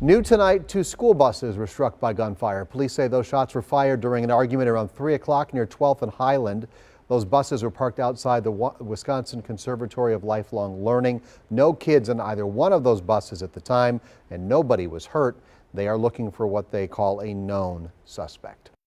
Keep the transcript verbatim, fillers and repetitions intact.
New tonight, two school buses were struck by gunfire. Police say those shots were fired during an argument around three o'clock near twelfth and Highland. Those buses were parked outside the Wisconsin Conservatory of Lifelong Learning. No kids in either one of those buses at the time, and nobody was hurt. They are looking for what they call a known suspect.